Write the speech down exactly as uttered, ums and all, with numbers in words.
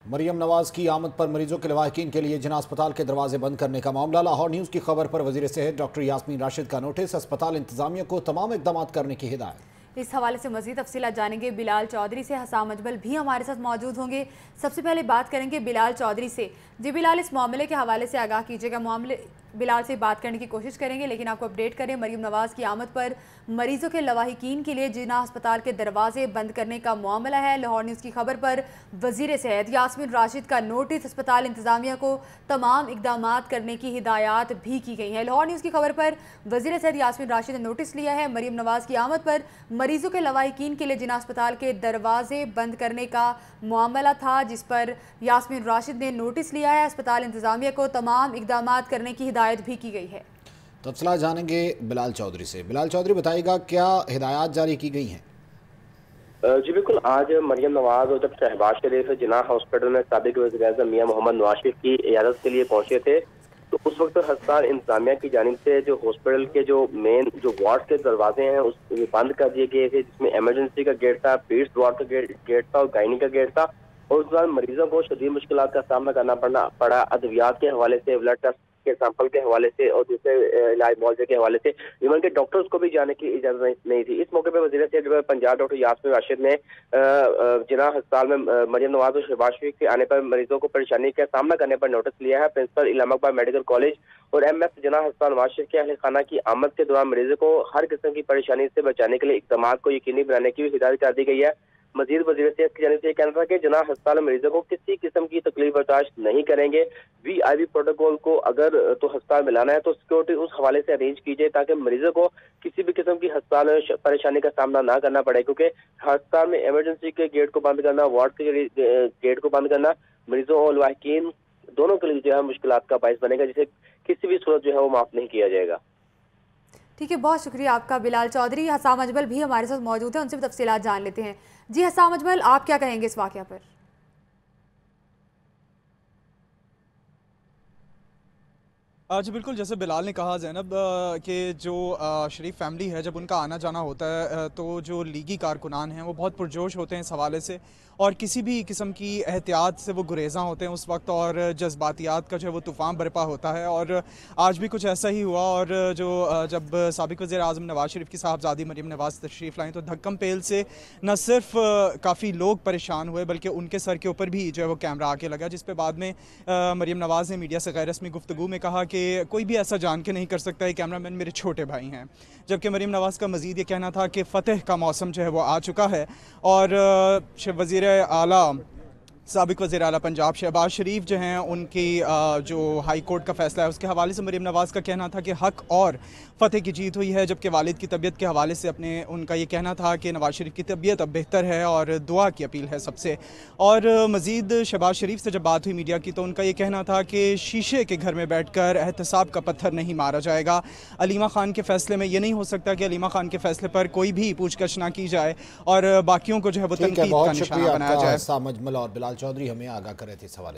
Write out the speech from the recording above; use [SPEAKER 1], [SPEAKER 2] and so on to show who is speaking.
[SPEAKER 1] मरियम नवाज की आमद पर मरीजों के लवाहिकीन के लिए जिन्ना अस्पताल के दरवाजे बंद करने का मामला। लाहौर न्यूज़ की खबर पर वजीर सेहत डॉक्टर यास्मीन राशिद का नोटिस, अस्पताल इंतजामिया को तमाम इकदाम करने की हिदायत।
[SPEAKER 2] इस हवाले से मजीद तफसीलात जानेंगे बिलाल चौधरी से। हसाम अजमल भी हमारे साथ मौजूद होंगे। सबसे पहले बात करेंगे बिलाल चौधरी से। जी बिलाल, इस मामले के हवाले से आगाह कीजिएगा। मामले बिलाल से बात करने की कोशिश करेंगे, लेकिन आपको अपडेट करें, मरियम नवाज की आमद पर मरीजों के लवाहिकीन के लिए जिन्ना अस्पताल के दरवाजे बंद करने का मामला है। लाहौर न्यूज़ की खबर पर वजीर सेहत यास्मीन राशिद का नोटिस, अस्पताल इंतजामिया को तमाम इकदाम करने की हिदायत भी की गई है। लाहौर न्यूज़ की खबर पर वजीर सेहत यास्मीन राशिद ने नोटिस लिया है। मरियम नवाज की आमद पर मरीजों के लवाहिकीन के लिए जिन्ना अस्पताल के दरवाजे बंद करने का मामला था, जिस पर यास्मीन राशिद ने नोटिस लिया है। अस्पताल इंतजामिया को तमाम इकदाम करने की हिदायत भी की गई है।
[SPEAKER 1] तफसीलात जानेंगे बिलाल चौधरी से। बिलाल चौधरी, बताइएगा क्या हिदायत जारी की गई हैं?
[SPEAKER 3] जी बिल्कुल, आज मरियम नवाज और जब शहबाज शरीफ जिन्ना हॉस्पिटल में साबिक वज़ीर-ए-आज़म मियां मोहम्मद नवाज शरीफ की इयादत के लिए पहुंचे थे, तो उस वक्त अस्पताल इंतजामिया की जानिब से जो हॉस्पिटल के जो मेन जो वार्ड के दरवाजे हैं उस बंद कर दिए गए थे, जिसमें इमरजेंसी का गेट था, पीड्स वार्ड का गेट, गेट था और गायनी का गेट था। और उस दौरान मरीजों को शदीद मुश्किलात का सामना करना पड़ना पड़ा अद्वियात के हवाले से, ब्लड टेस्ट के सैंपल के हवाले से और दूसरे इलाज मुआवजे के हवाले से। इवन के डॉक्टर्स को भी जाने की इजाजत नहीं थी। इस मौके पर वज़ीर सेहत पंजाब डॉक्टर यास्मीन राशिद ने जिन्ना अस्पताल में मरियम नवाज और शहबाज शरीफ के आने पर मरीजों को परेशानी का सामना करने पर नोटिस लिया है। प्रिंसिपल इलाहाबाद मेडिकल कॉलेज और एम एस जिन्ना अस्पताल नवाज शरीफ के अहल खाना की आमद के दौरान मरीजों को हर किस्म की परेशानी से बचाने के लिए इकदाम को यकीनी बनाने की भी हिदायत कर दी गई है। मजीद वज़ीर सेहत की जानिब से कहना था कि जिन्ना अस्पताल मरीजों को किसी किस्म की तकलीफ बर्दाश्त नहीं करेंगे। वी आई पी प्रोटोकॉल को अगर तो अस्पताल में लाना है तो सिक्योरिटी उस हवाले से अरेंज कीजिए, ताकि मरीजों को किसी भी किस्म की अस्पताल में परेशानी का सामना ना करना पड़े, क्योंकि अस्पताल में इमरजेंसी के गेट को बंद करना, वार्ड के गेट को बंद करना मरीजों और लवाहिकीन दोनों के लिए जो है मुश्किलात का बायस बनेगा, जिसे किसी भी सूरत जो है वो माफ नहीं किया जाएगा।
[SPEAKER 2] ठीक है, बहुत शुक्रिया आपका बिलाल चौधरी। हसाम अजमल भी हमारे साथ मौजूद हैं, उनसे भी तफसीलात जान लेते हैं। जी हसाम अजमल, आप क्या कहेंगे इस वाक़या पर?
[SPEAKER 4] जी बिल्कुल, जैसे बिलाल ने कहा ज़ैनब कि जो शरीफ फैमिली है, जब उनका आना जाना होता है तो जो लीगी कारकुनान हैं वो बहुत पुरजोश होते हैं इस हवाले से, और किसी भी किस्म की एहतियात से वो गुरेज़ा होते हैं उस वक्त, और जज्बातियात का जो है वो तूफ़ान बरपा होता है। और आज भी कुछ ऐसा ही हुआ। और जो जब साबिक वज़ीर-ए-आज़म नवाज शरीफ की साहबजादी मरियम नवाज तशरीफ़ लाएँ तो धक्कम पेल से न सिर्फ काफ़ी लोग परेशान हुए, बल्कि उनके सर के ऊपर भी जो है वो कैमरा आके लगा, जिस पर बाद में मरियम नवाज़ ने मीडिया से गैर रस्मी गुफ्तगू में कहा कि कोई भी ऐसा जान के नहीं कर सकता है, कैमरामैन मेरे छोटे भाई हैं। जबकि मरियम नवाज़ का मज़ीद ये कहना था कि फ़तेह का मौसम जो है वो आ चुका है। और वज़ीर आला साबिक वज़ीर आला पंजाब शहबाज शरीफ जो हैं, उनकी जो हाई कोर्ट का फ़ैसला है उसके हवाले से मरियम नवाज़ का कहना था कि हक़ और फ़तेह की जीत हुई है। जबकि वालिद की तबीयत के हवाले से अपने उनका ये कहना था कि नवाज शरीफ की तबीयत अब बेहतर है और दुआ की अपील है सबसे। और मज़ीद शहबाज शरीफ से जब बात हुई मीडिया की तो उनका ये कहना था कि शीशे के घर में बैठ कर एहतसाब का पत्थर नहीं मारा जाएगा। अलीमा खान के फ़ैसले में ये नहीं हो सकता कि अलीमा खान के फ़ैसले पर कोई भी पूछगछ ना की जाए और बाकियों को जो है वो तनकीद का निशाना बनाया जाए।
[SPEAKER 1] हसाम अजमल और बिलाल चौधरी हमें आगाह कर रहे थे इस हवाले।